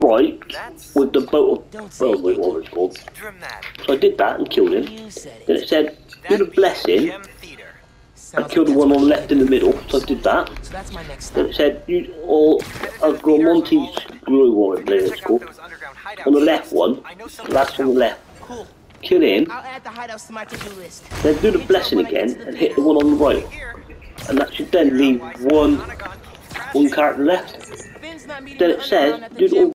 right with the boat of, well, what it's called. So I did that and killed him. Then it said, do the blessing and kill the one on the left in the middle. So I did that. Then it said, I've got Monty's glue or whatever it's called. On the left one, last on the left. Kill him. Then do the blessing again and hit the one on the right. And that should then leave one character left. Then it says, do the